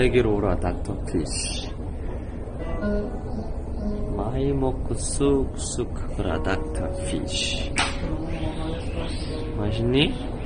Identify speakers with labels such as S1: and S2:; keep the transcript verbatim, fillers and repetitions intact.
S1: 나에게로 오라 닥터 피쉬. 많이 먹고 쑥쑥 크거라 닥터 피쉬. 맛있니?